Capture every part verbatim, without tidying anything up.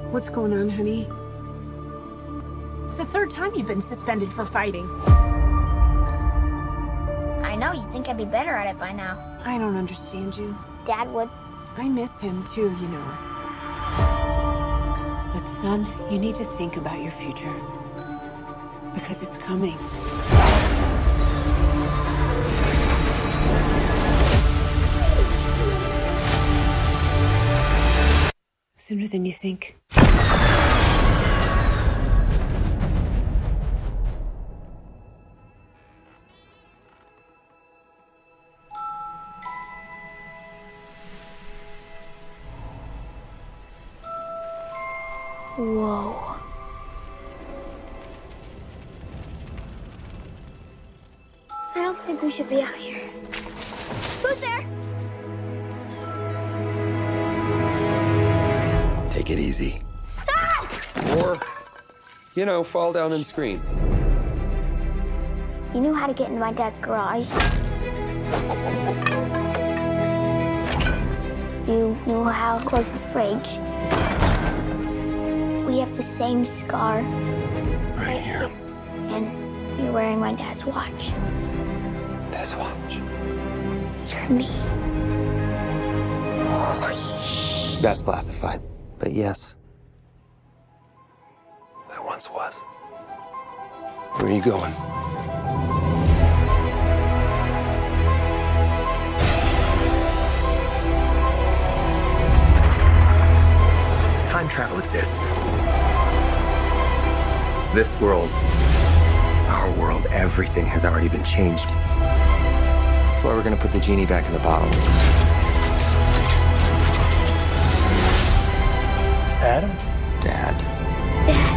What's going on, honey? It's the third time you've been suspended for fighting. I know, you'd think I'd be better at it by now. I don't understand you. Dad would. I miss him too, you know. But son, you need to think about your future. Because it's coming. Sooner than you think. Whoa. I don't think we should be out here. Who's there? Take it easy. Ah! Or, you know, fall down and scream. You knew how to get into my dad's garage. You knew how to close the fridge. We have the same scar. Right here. And you're wearing my dad's watch. This watch. You're me. Holy shit. That's classified. But yes. I once was. Where are you going? Time travel exists. This world, our world, everything has already been changed. That's why we're gonna put the genie back in the bottle. Adam? Dad. Dad.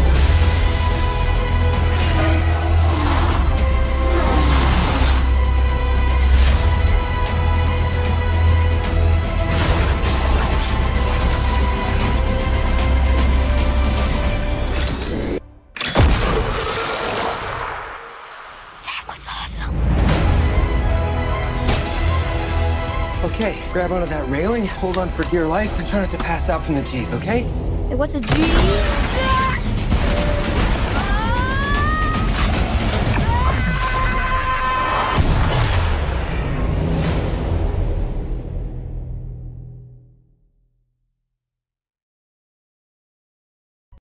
Okay, grab onto that railing, hold on for dear life, and try not to pass out from the G's, okay? Hey, what's a G?